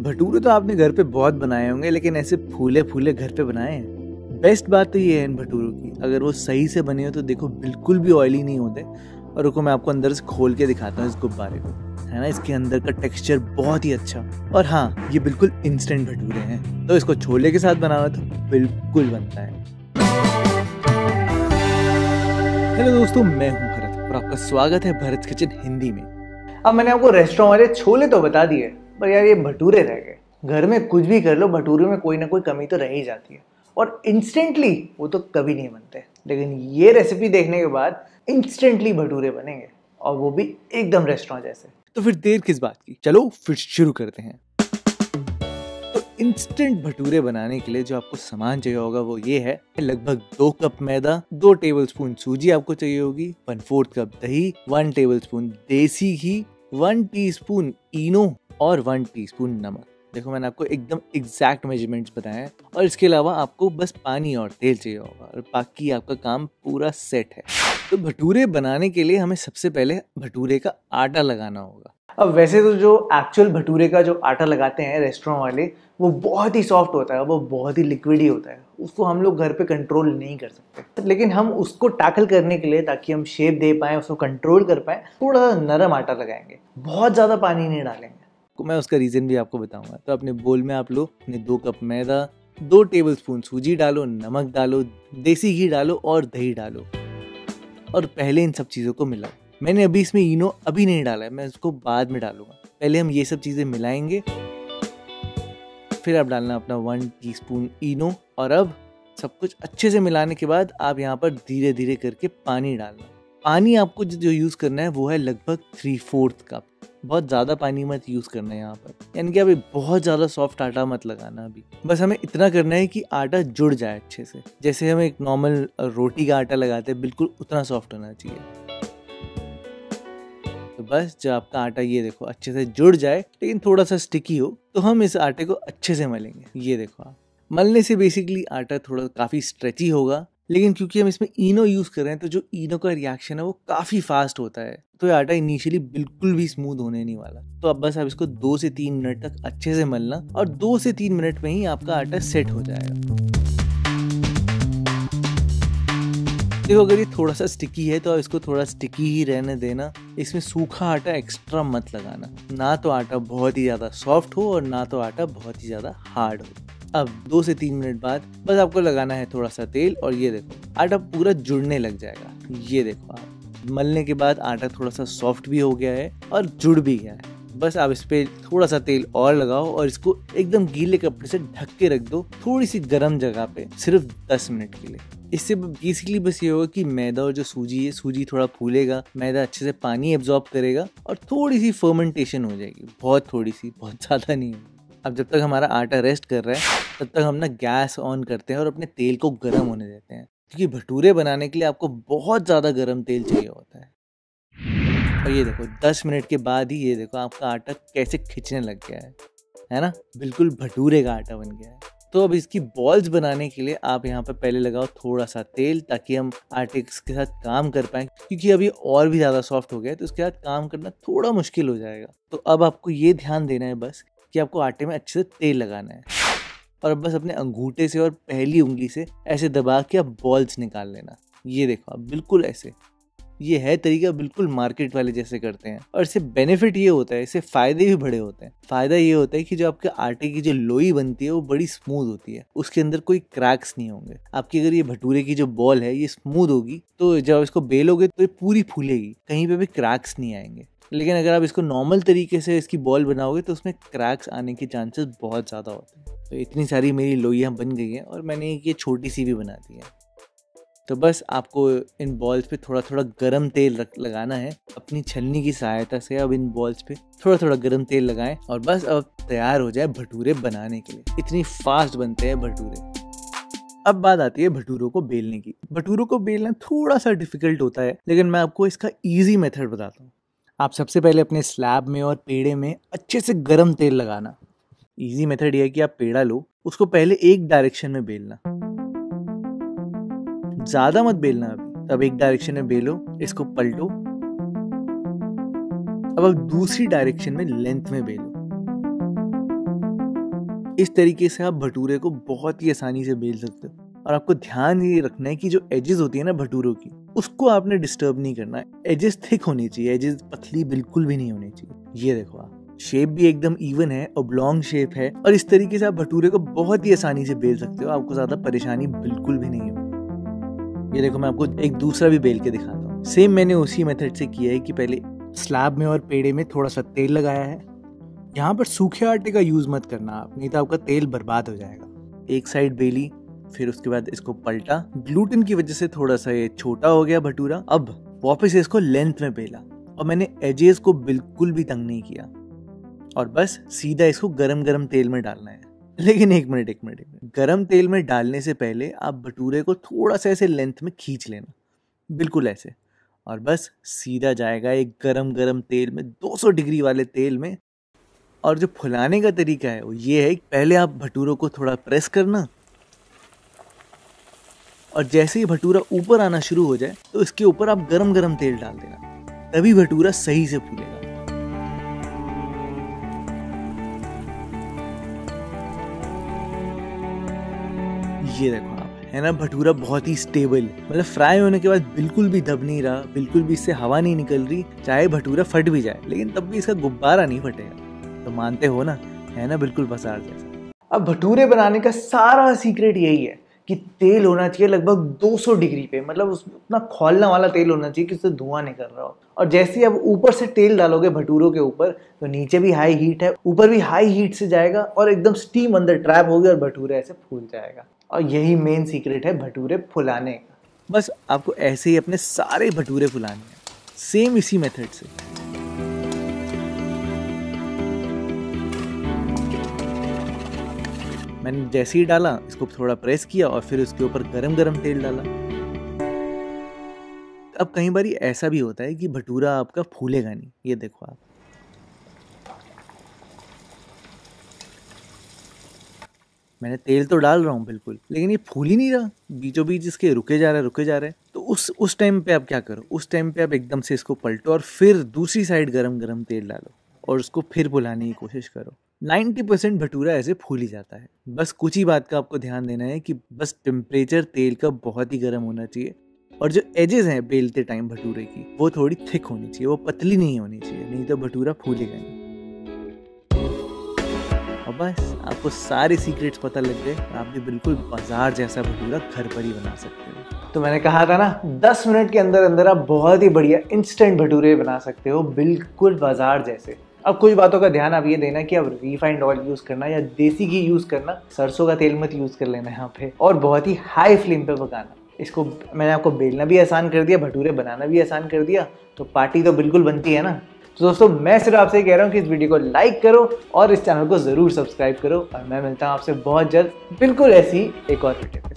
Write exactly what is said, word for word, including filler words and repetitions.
भटूरे तो आपने घर पे बहुत बनाए होंगे, लेकिन ऐसे फूले फूले घर पे बनाए हैं। बेस्ट बात तो ये है इन भटूरों की, अगर वो सही से बने हो तो देखो बिल्कुल भी ऑयली नहीं होते। और रुको मैं आपको अंदर से खोल के दिखाता हूँ इस गुब्बारे को, है ना। इसके अंदर का टेक्सचर बहुत ही अच्छा, और हाँ ये बिल्कुल इंस्टेंट भटूरे हैं, तो इसको छोले के साथ बनाना तो बिल्कुल बनता है। हेलो दोस्तों, मैं हूँ भरत और आपका स्वागत है भरत किचन हिंदी में। अब मैंने आपको रेस्टोरेंट वाले छोले तो बता दिए, पर यार ये भटूरे रह गए। घर में कुछ भी कर लो, भटूरे में कोई ना कोई कमी तो रह ही जाती है, और इंस्टेंटली वो तो कभी नहीं बनते। लेकिन ये रेसिपी देखने के बाद इंस्टेंटली भटूरे बनेंगे, और वो भी एकदम रेस्टोरेंट जैसे। तो फिर देर किस बात की, चलो फिर शुरू करते हैं। तो इंस्टेंट भटूरे बनाने के लिए जो आपको सामान चाहिए होगा वो ये है। लगभग दो कप मैदा, दो टेबलस्पून सूजी आपको चाहिए होगी, वन फोर्थ कप दही, वन टेबलस्पून देसी घी, वन टीस्पून इनो और वन टीस्पून नमक। देखो मैंने आपको एकदम एग्जैक्ट मेजरमेंट्स बताए हैं, और इसके अलावा आपको बस पानी और तेल चाहिए होगा, और बाकी आपका काम पूरा सेट है। तो भटूरे बनाने के लिए हमें सबसे पहले भटूरे का आटा लगाना होगा। अब वैसे तो जो एक्चुअल भटूरे का जो आटा लगाते हैं रेस्टोरेंट वाले, वो बहुत ही सॉफ्ट होता है, वो बहुत ही लिक्विड ही होता है, उसको हम लोग घर पे कंट्रोल नहीं कर सकते। लेकिन हम उसको टैकल करने के लिए, ताकि हम शेप दे पाएँ, उसको कंट्रोल कर पाएँ, थोड़ा सा नरम आटा लगाएंगे, बहुत ज़्यादा पानी नहीं डालेंगे। मैं उसका रीज़न भी आपको बताऊंगा। तो अपने बोल में आप लो अपने दो कप मैदा, दो टेबलस्पून सूजी डालो, नमक डालो, देसी घी डालो और दही डालो, और पहले इन सब चीज़ों को मिलाओ। मैंने अभी इसमें इनो अभी नहीं डाला है, मैं उसको बाद में डालूंगा। पहले हम ये सब चीज़ें मिलाएंगे, फिर आप डालना अपना वन टीस्पून इनो, और अब सब कुछ अच्छे से मिलाने के बाद आप यहाँ पर धीरे धीरे करके पानी डालना। पानी आपको जो यूज़ करना है वो है लगभग थ्री फोर्थ कप। बहुत ज़्यादा पानी मत यूज़ करना है यहाँ पर, यानी कि अभी बहुत ज़्यादा सॉफ्ट आटा मत लगाना। अभी बस हमें इतना करना है कि आटा जुड़ जाए अच्छे से, जैसे हम एक नॉर्मल रोटी का आटा लगाते हैं, बिल्कुल उतना सॉफ्ट होना चाहिए। तो बस जब आपका आटा ये देखो अच्छे से जुड़ जाए, लेकिन थोड़ा सा स्टिकी हो, तो हम इस आटे को अच्छे से मलेंगे। ये देखो आप मलने से बेसिकली आटा थोड़ा काफ़ी स्ट्रेची होगा, लेकिन क्योंकि हम इसमें इनो यूज़ कर रहे हैं तो जो इनो का रिएक्शन है वो काफ़ी फास्ट होता है, तो ये आटा इनिशियली बिल्कुल भी स्मूथ होने नहीं वाला। तो अब बस आप इसको दो से तीन मिनट तक अच्छे से मलना, और दो से तीन मिनट में ही आपका आटा सेट हो जाएगा। देखो अगर ये थोड़ा सा स्टिकी है तो आप इसको थोड़ा स्टिकी ही रहने देना। इसमें सूखा आटा एक्स्ट्रा मत लगाना, ना तो आटा बहुत ही ज़्यादा सॉफ्ट हो और ना तो आटा बहुत ही ज़्यादा हार्ड हो। अब दो से तीन मिनट बाद बस आपको लगाना है थोड़ा सा तेल, और ये देखो आटा पूरा जुड़ने लग जाएगा। ये देखो आप मलने के बाद आटा थोड़ा सा सॉफ्ट भी हो गया है और जुड़ भी गया है। बस आप इस पे थोड़ा सा तेल और लगाओ, और इसको एकदम गीले कपड़े से ढक के रख दो थोड़ी सी गर्म जगह पे, सिर्फ दस मिनट के लिए। इससे बेसिकली बस ये होगा कि मैदा और जो सूजी है, सूजी थोड़ा फूलेगा, मैदा अच्छे से पानी एब्जॉर्ब करेगा, और थोड़ी सी फर्मेंटेशन हो जाएगी, बहुत थोड़ी सी, बहुत ज़्यादा नहीं होगी। अब जब तक हमारा आटा रेस्ट कर रहा है, तब तक हम ना गैस ऑन करते हैं और अपने तेल को गर्म होने देते हैं, क्योंकि भटूरे बनाने के लिए आपको बहुत ज़्यादा गर्म तेल चाहिए होता है। और ये देखो दस मिनट के बाद ही ये देखो आपका आटा कैसे खिंचने लग गया है, है ना, बिल्कुल भटूरे का आटा बन गया है। तो अब इसकी बॉल्स बनाने के लिए आप यहाँ पर पहले लगाओ थोड़ा सा तेल, ताकि हम आटे के साथ काम कर पाएँ, क्योंकि अभी और भी ज़्यादा सॉफ्ट हो गया है तो उसके साथ काम करना थोड़ा मुश्किल हो जाएगा। तो अब आपको ये ध्यान देना है बस कि आपको आटे में अच्छे से तेल लगाना है, और अब बस अपने अंगूठे से और पहली उंगली से ऐसे दबा के आप बॉल्स निकाल लेना। ये देखो आप बिल्कुल ऐसे, ये है तरीका बिल्कुल मार्केट वाले जैसे करते हैं, और इससे बेनिफिट ये होता है, इससे फ़ायदे भी बड़े होते हैं। फ़ायदा ये होता है कि जो आपके आटे की जो लोई बनती है वो बड़ी स्मूथ होती है, उसके अंदर कोई क्रैक्स नहीं होंगे। आपकी अगर ये भटूरे की जो बॉल है ये स्मूथ होगी, तो जब इसको बेलोगे तो ये पूरी फूलेगी, कहीं पे भी क्रैक्स नहीं आएंगे। लेकिन अगर आप इसको नॉर्मल तरीके से इसकी बॉल बनाओगे तो उसमें क्रैक्स आने के चांसेस बहुत ज़्यादा होते हैं। तो इतनी सारी मेरी लोइयाँ बन गई हैं, और मैंने ये छोटी सी भी बना दी है। तो बस आपको इन बॉल्स पे थोड़ा थोड़ा गरम तेल रख लगाना है अपनी छलनी की सहायता से। अब इन बॉल्स पे थोड़ा थोड़ा गरम तेल लगाएं, और बस अब तैयार हो जाए भटूरे बनाने के लिए। इतनी फास्ट बनते हैं भटूरे। अब बात आती है भटूरों को बेलने की। भटूरों को बेलना थोड़ा सा डिफिकल्ट होता है, लेकिन मैं आपको इसका ईजी मेथड बताता हूँ। आप सबसे पहले अपने स्लैब में और पेड़े में अच्छे से गरम तेल लगाना। इजी मेथड ये है कि आप पेड़ा लो, उसको पहले एक डायरेक्शन में बेलना, ज्यादा मत बेलना अभी। तब एक डायरेक्शन में बेलो, इसको पलटो, अब आप दूसरी डायरेक्शन में लेंथ में बेलो। इस तरीके से आप भटूरे को बहुत ही आसानी से बेल सकते हो। और आपको ध्यान ये रखना है कि जो एजेस होती है ना भटूरों की, उसको आपने डिस्टर्ब नहीं करना है। एजेस थिक होनी चाहिए, एजेस पतली बिल्कुल भी नहीं होनी चाहिए। ये देखो आप, शेप भी एकदम इवन है, ऑब्लॉन्ग शेप है, और इस तरीके से आप भटूरे को बहुत ही आसानी से बेल सकते हो। आपको ज्यादा परेशानी बिल्कुल भी नहीं होगी। ये देखो, मैं आपको एक दूसरा भी बेल के दिखाता हूँ। सेम मैंने उसी मेथड से किया है कि पहले स्लैब में और पेड़े में थोड़ा सा तेल लगाया है। यहाँ पर सूखे आटे का यूज मत करना आप, नहीं तो आपका तेल बर्बाद हो जाएगा। एक साइड बेली, फिर उसके बाद इसको पलटा। ग्लूटेन की वजह से थोड़ा सा ये छोटा हो गया भटूरा। अब वापस इसको लेंथ में बेला, और मैंने एजेस को बिल्कुल भी तंग नहीं किया, और बस सीधा इसको गरम गरम तेल में डालना है। लेकिन एक मिनट एक मिनट एक मिनट गरम तेल में डालने से पहले आप भटूरे को थोड़ा सा ऐसे लेंथ में खींच लेना, बिल्कुल ऐसे, और बस सीधा जाएगा एक गरम गरम तेल में, दो सौ डिग्री वाले तेल में। और जो फुलाने का तरीका है वो ये है, पहले आप भटूरों को थोड़ा प्रेस करना, और जैसे ही भटूरा ऊपर आना शुरू हो जाए तो इसके ऊपर आप गरम गरम तेल डाल देना, तभी भटूरा सही से फूलेगा। ये देखो आप, है ना भटूरा बहुत ही स्टेबल, मतलब फ्राई होने के बाद बिल्कुल भी दब नहीं रहा, बिल्कुल भी इससे हवा नहीं निकल रही। चाहे भटूरा फट भी जाए लेकिन तब भी इसका गुब्बारा नहीं फटेगा। तो मानते हो ना, है ना बिल्कुल बाजार जैसा। अब भटूरे बनाने का सारा सीक्रेट यही है कि तेल होना चाहिए लगभग दो सौ डिग्री पे, मतलब उतना खौलने वाला तेल होना चाहिए कि उससे धुआं निकल रहा हो। और जैसे ही आप ऊपर से तेल डालोगे भटूरों के ऊपर, तो नीचे भी हाई हीट है, ऊपर भी हाई हीट से जाएगा, और एकदम स्टीम अंदर ट्रैप होगी और भटूरे ऐसे फूल जाएगा। और यही मेन सीक्रेट है भटूरे फुलाने का। बस आपको ऐसे ही अपने सारे भटूरे फुलाने हैं, सेम इसी मेथड से। मैंने जैसे ही डाला, इसको थोड़ा प्रेस किया और फिर उसके ऊपर गरम गरम तेल डाला। अब कई बार ऐसा भी होता है कि भटूरा आपका फूलेगा नहीं। ये देखो आप, मैंने तेल तो डाल रहा हूँ बिल्कुल, लेकिन ये फूल ही नहीं रहा, बीचों बीच इसके रुके जा रहे रुके जा रहे तो उस उस टाइम पे आप क्या करो, उस टाइम पे आप एकदम से इसको पलटो और फिर दूसरी साइड गरम गरम तेल डालो और उसको फिर फुलाने की कोशिश करो। नब्बे परसेंट भटूरा ऐसे फूल ही जाता है। बस कुछ ही बात का आपको ध्यान देना है कि बस टेम्परेचर तेल का बहुत ही गर्म होना चाहिए, और जो एजेस हैं बेलते टाइम भटूरे की, वो थोड़ी थिक होनी चाहिए, वो पतली नहीं होनी चाहिए, नहीं तो भटूरा फूलेगा नहीं। और बस आपको सारे सीक्रेट्स पता लग गए, आप भी बिल्कुल बाजार जैसा भटूरा घर पर ही बना सकते हो। तो मैंने कहा था ना, दस मिनट के अंदर अंदर आप बहुत ही बढ़िया इंस्टेंट भटूरे बना सकते हो, बिल्कुल बाजार जैसे। अब कुछ बातों का ध्यान आप ये देना कि अब रिफाइंड ऑयल यूज करना या देसी घी यूज करना, सरसों का तेल मत यूज कर लेना यहाँ पे, और बहुत ही हाई फ्लेम पे पकाना। इसको मैंने आपको बेलना भी आसान कर दिया, भटूरे बनाना भी आसान कर दिया, तो पार्टी तो बिल्कुल बनती है ना। तो दोस्तों, मैं सिर्फ आपसे कह रहा हूँ कि इस वीडियो को लाइक करो और इस चैनल को जरूर सब्सक्राइब करो, और मैं मिलता हूँ आपसे बहुत जल्द बिल्कुल ऐसी एक और वीडियो।